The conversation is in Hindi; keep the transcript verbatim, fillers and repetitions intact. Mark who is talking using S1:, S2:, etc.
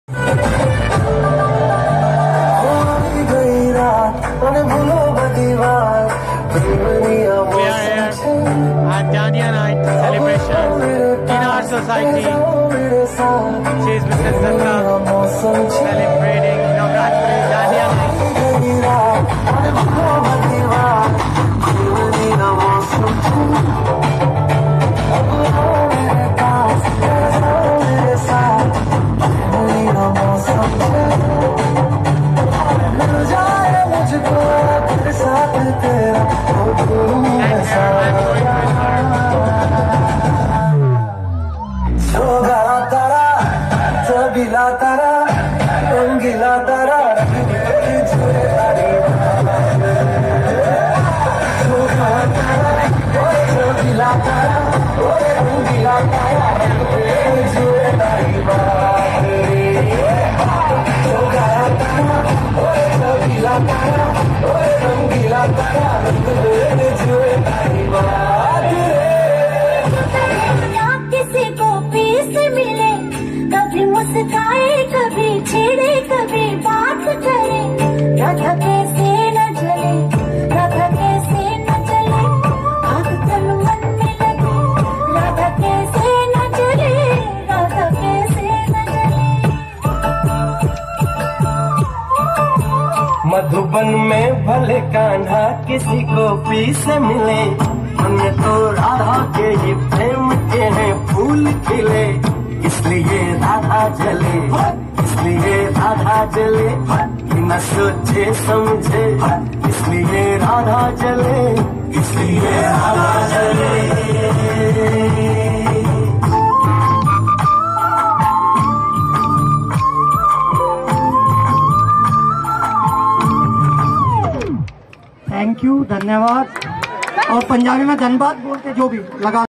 S1: We are here at Dandiya night celebration in our society. She is Missus Datta celebrating Navratri Dandiya night.
S2: तारा रंगीला तारा रंगीला तारा रंगीला
S3: किसी को पीस मिले, कभी मुस्काए कभी छेड़े कभी बात करे, राधा कैसे न जले, राधा कैसे न जले, आग तन मन में लगे, राधा कैसे न जले, राधा कैसे न जले।
S2: मधुबन में भले कान्हा किसी को पीस मिले, हमने तो राधा के ही प्रेम के हैं फूल खिले, इसलिए राधा जले, इसलिए राधा जले, बिना सोचे समझे, इसलिए राधा जले, इसलिए राधा जले।
S4: थैंक यू, धन्यवाद। और पंजाबी में धन्यवाद बोलते जो भी लगा।